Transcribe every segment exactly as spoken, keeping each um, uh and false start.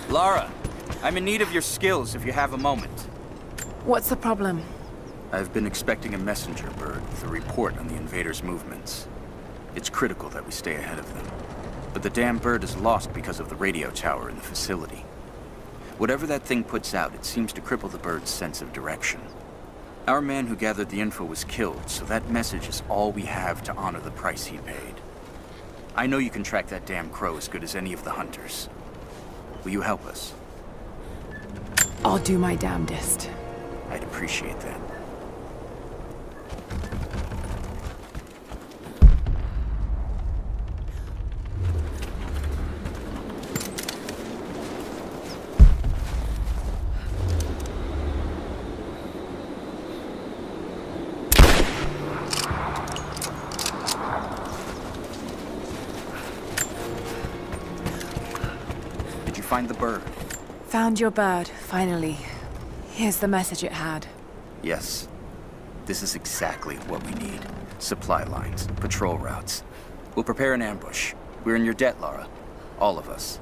Lara, I'm in need of your skills if you have a moment. What's the problem? I've been expecting a messenger bird with a report on the invaders' movements. It's critical that we stay ahead of them. But the damn bird is lost because of the radio tower in the facility. Whatever that thing puts out, it seems to cripple the bird's sense of direction. Our man who gathered the info was killed, so that message is all we have to honor the price he paid. I know you can track that damn crow as good as any of the hunters. Will you help us? I'll do my damnedest. I'd appreciate that. Did you find the bird? Found your bird, finally. Here's the message it had. Yes. This is exactly what we need. Supply lines, patrol routes. We'll prepare an ambush. We're in your debt, Lara. All of us.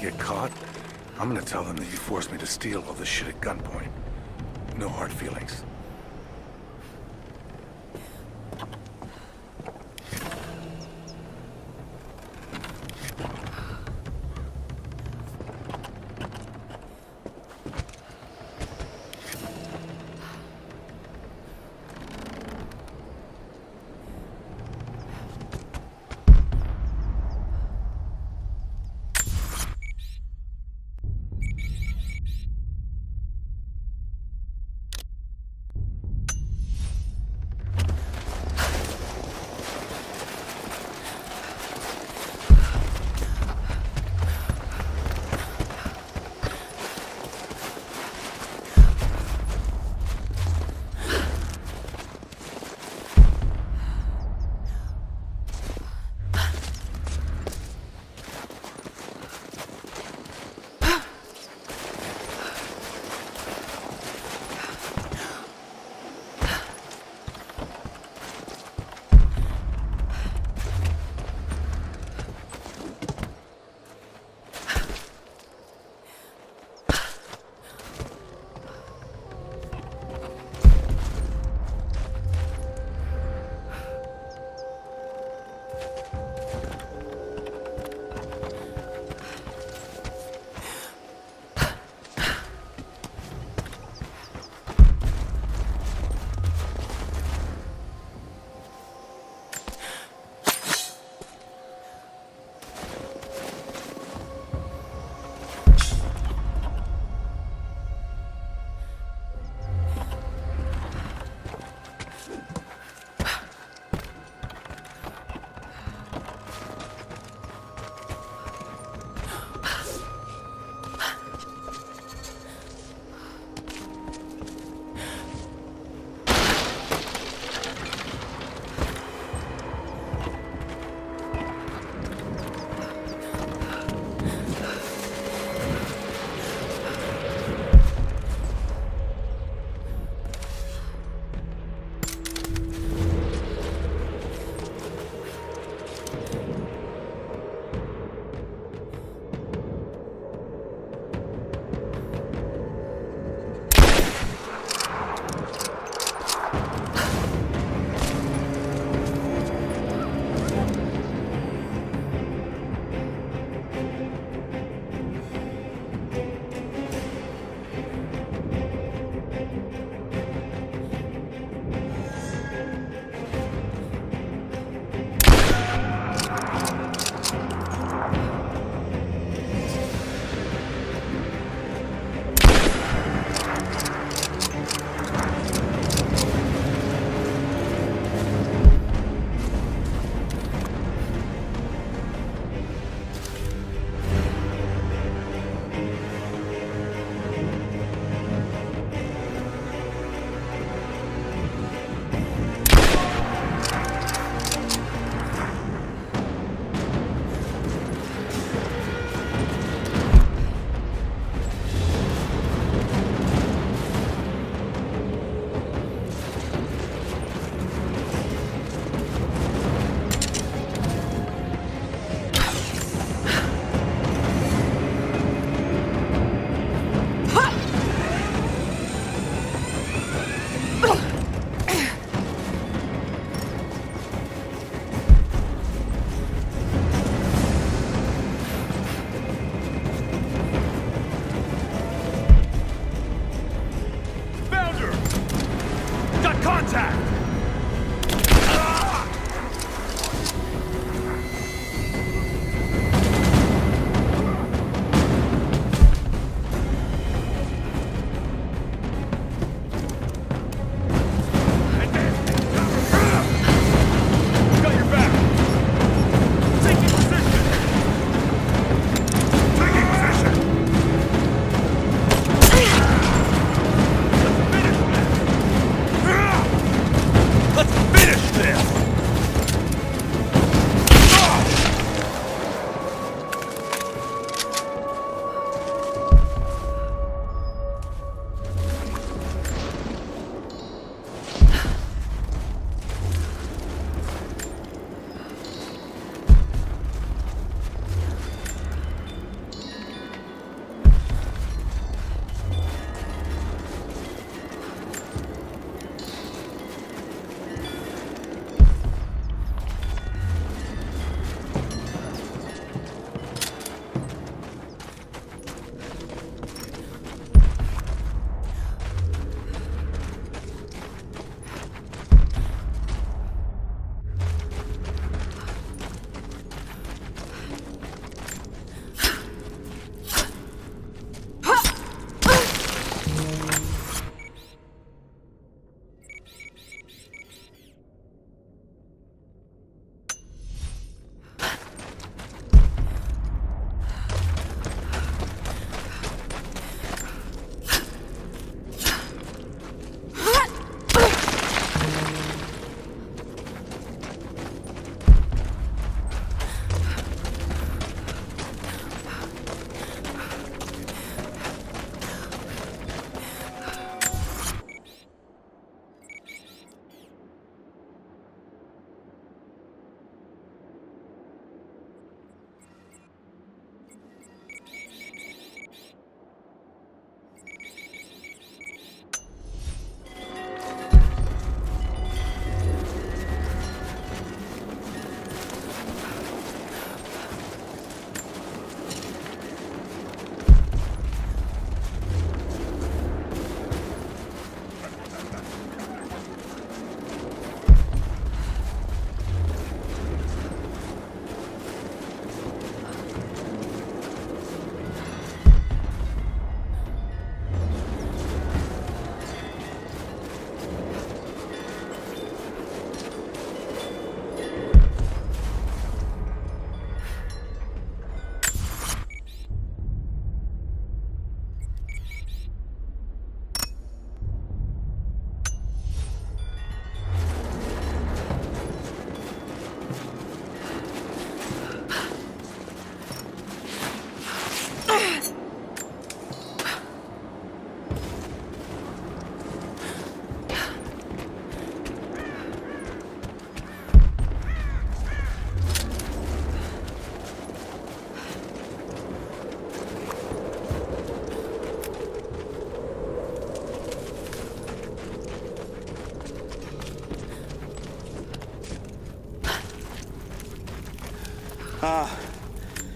get caught, I'm gonna tell them that you forced me to steal all this shit at gunpoint. No hard feelings.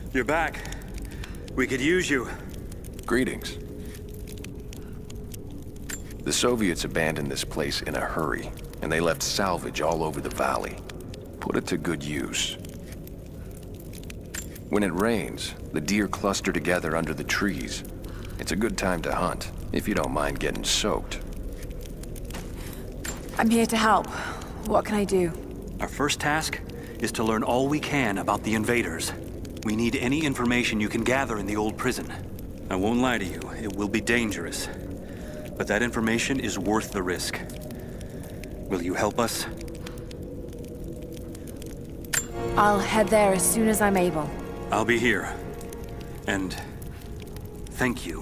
You're back. We could use you. Greetings. The Soviets abandoned this place in a hurry, and they left salvage all over the valley. Put it to good use. When it rains, the deer cluster together under the trees. It's a good time to hunt, if you don't mind getting soaked. I'm here to help. What can I do? Our first task is to learn all we can about the invaders. We need any information you can gather in the old prison. I won't lie to you, it will be dangerous. But that information is worth the risk. Will you help us? I'll head there as soon as I'm able. I'll be here. And thank you.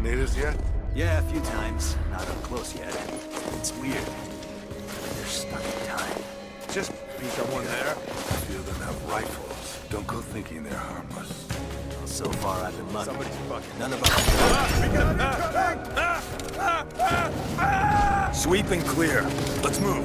the natives yet? Yeah, a few times. Not up close yet. It's weird. They're stuck in time. Just be someone there. A few of them have rifles. Don't go thinking they're harmless. Well, so far I've been lucky. Somebody's fucking... None of us. Sweep and clear. Let's move.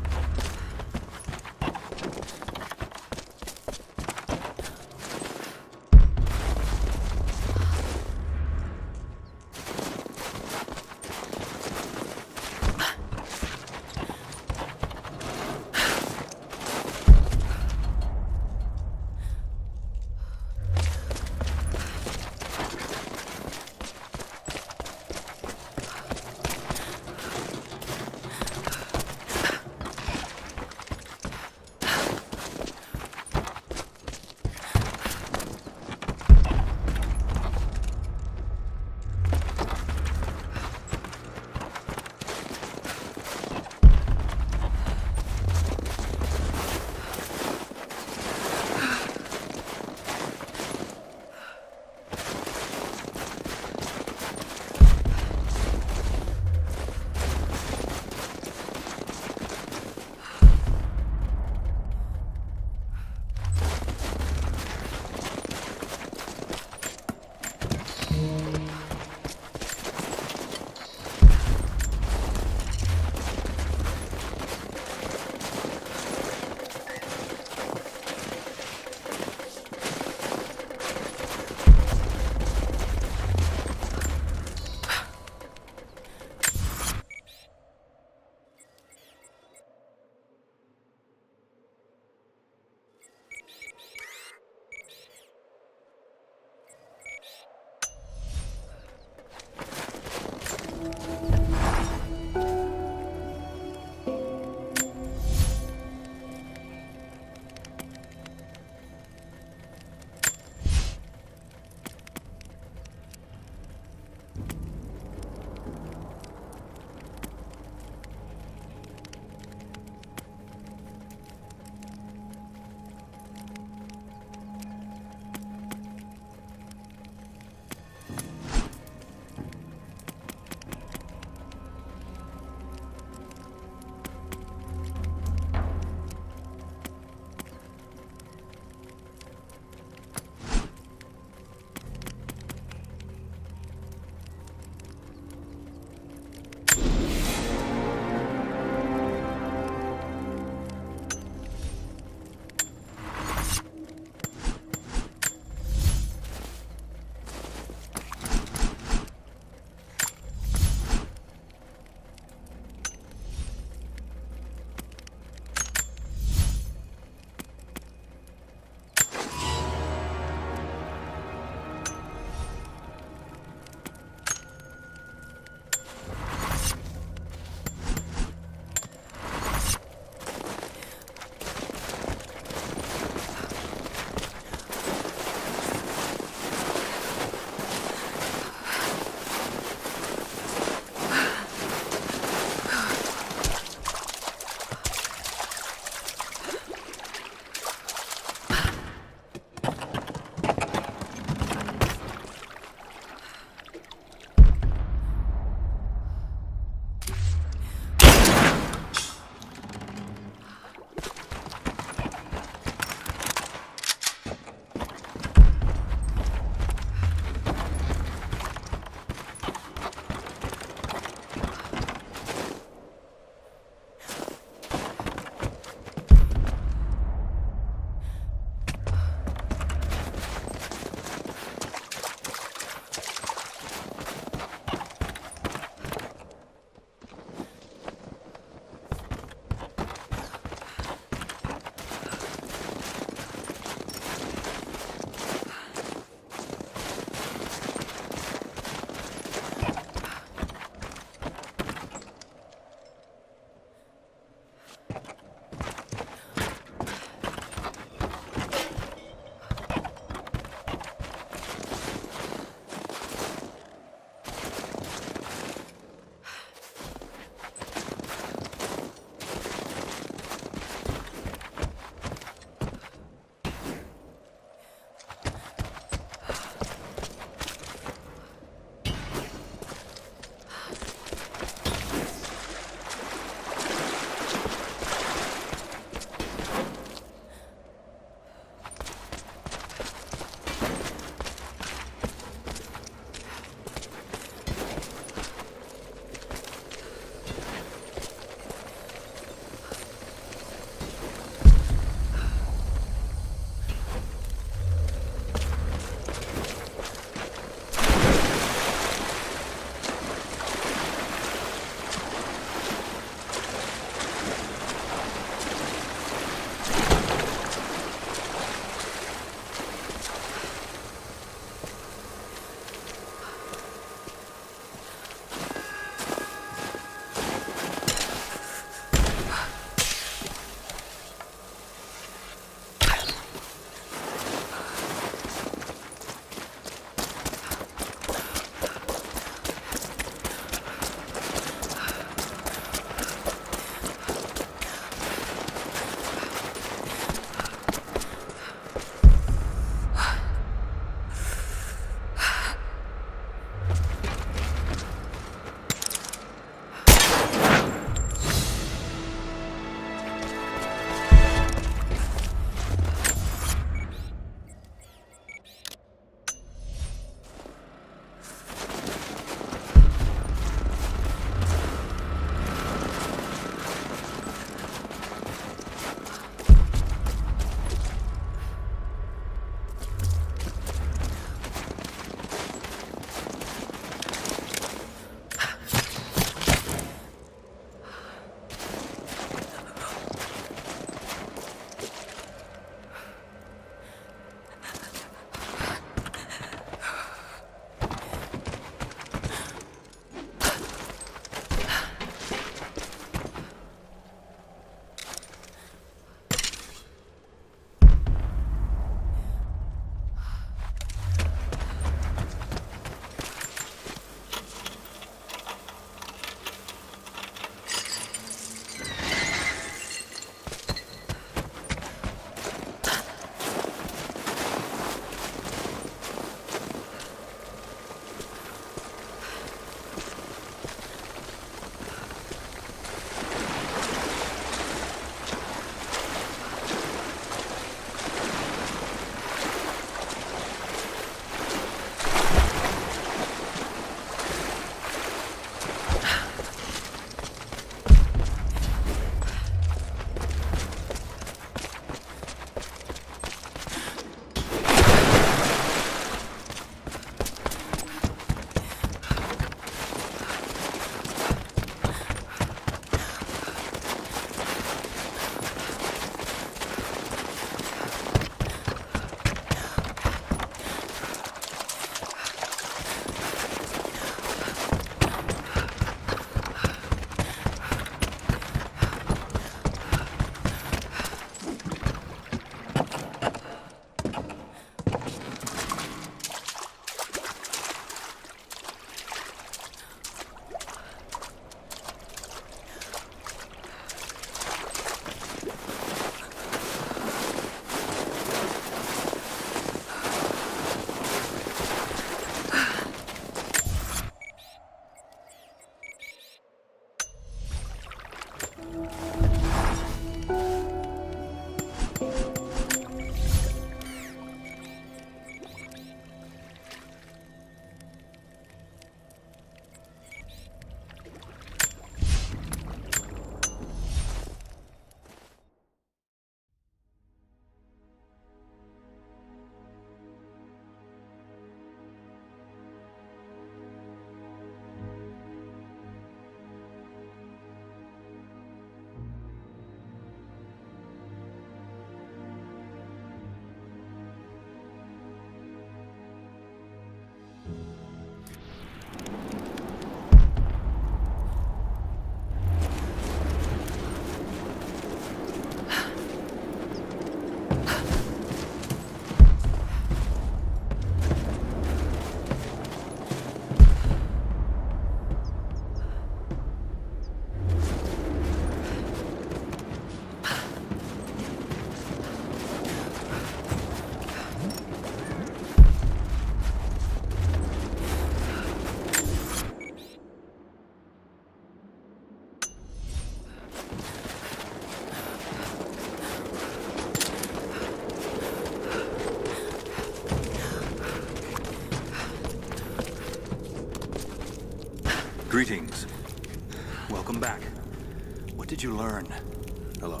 Greetings. Welcome back. What did you learn? Hello.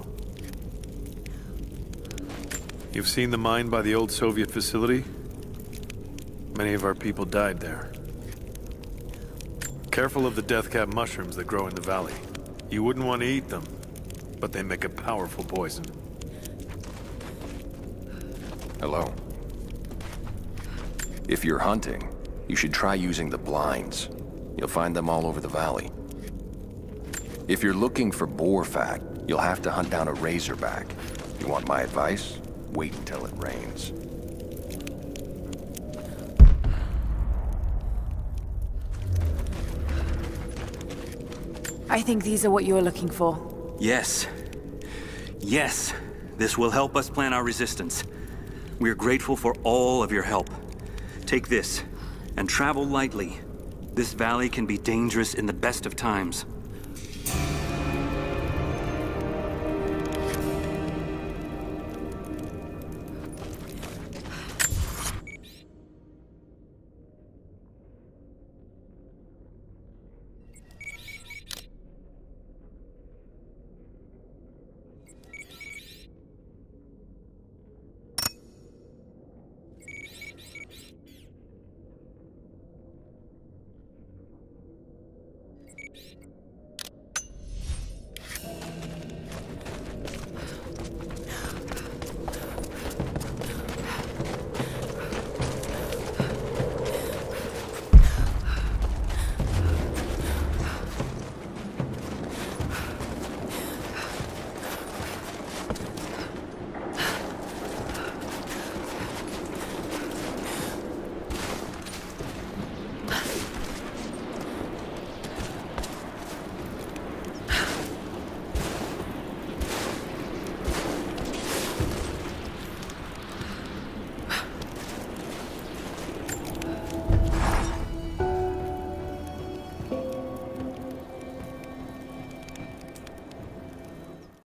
You've seen the mine by the old Soviet facility? Many of our people died there. Careful of the death cap mushrooms that grow in the valley. You wouldn't want to eat them, but they make a powerful poison. Hello. If you're hunting, you should try using the blinds. You'll find them all over the valley. If you're looking for boar fat, you'll have to hunt down a razorback. You want my advice? Wait until it rains. I think these are what you're looking for. Yes. Yes. This will help us plan our resistance. We're grateful for all of your help. Take this, and travel lightly. This valley can be dangerous in the best of times.